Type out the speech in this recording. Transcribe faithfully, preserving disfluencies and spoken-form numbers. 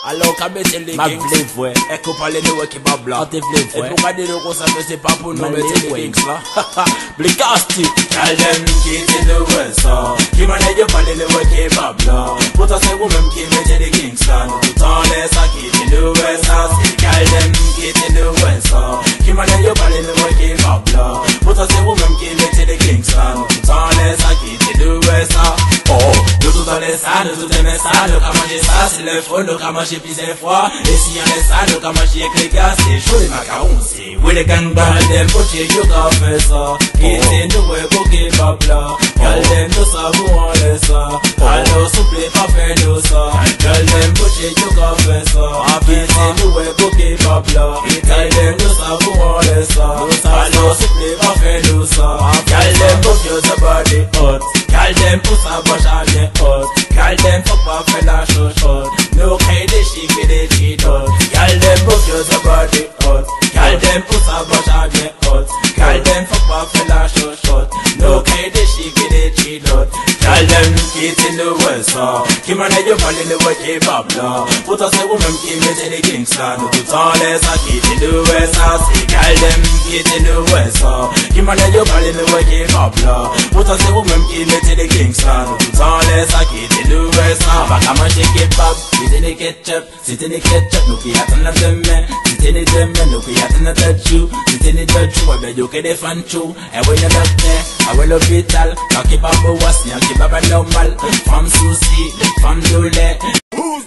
Alors qu'à baisser les Ma kings, vle vwe, et qu'on parle de ouais qui bab là. an te vle Et vwe. pour garder le gros ça c'est pas pour nous Ma mettre le les ouais. kings là. Blikasti. Tell them kids in the west, uh Qui manage de parler le ouais qui bab là. Pourtant c'est vous-même qui mettez des kings là. Nous tout en laisse à kids in the west, uh Tell them kids in the west, uh Qui manage de parler le ouais qui bab là. Pourtant c'est vous-même qui mettez des kings là. Nous tout en laisse à kids in the west, uh Oh, nous tout en laisse à, nous tout aimons ça. Nous qu'à manger ça, c'est le faux, nous qu'à manger plusieurs fois. Et si on laisse ça, nous qu'à manger avec les gars, c'est chaud les macarons, c'est oui les gangbang. Them put you qu'à faire ça. Kids in the way, go give up là. Girl them no savent où on laisse ça. Alors souple pas faire nous ça. Girl them put you qu'à faire ça. Kids in the way, go give up là. Girl them no savent où on laisse ça. Alors souple pas faire nous ça. Girl them put you the body hot. Girl them put sa bouche à bien hot. Girl them fuck pas faire la chochotte. No kind de chic et de cheat hot. Girl them put you the body hot. Girl them put sa bouche à bien hot. Girl them fuck pas faire la chochotte. No kind de chic et de cheat hot. Girl them kids in the west uh Qui manage de parler le ouais qui bab là. Pourtant c'est vous-même qui mettez des kings là. Nous tout en laisse à kids in the west uh C'est girl them kids in the west uh Qui manage de parler le ouais qui bab là. Pourtant c'est vous-même qui mettez des kings là. Nous tout en laisse à kids in the west uh Pas qu'à manger kebab, c'était des ketchup. C'était des ketchup, nous qui attendent demain. C'était des demain, nous qui attendent de chou. C'était des de chou, ouais ben yo que des fans chou. Et ouais y'a docteur, ah ouais l'hôpital. Quand qui bab was, y'a qui bab normal. Femme souci, femme douleur.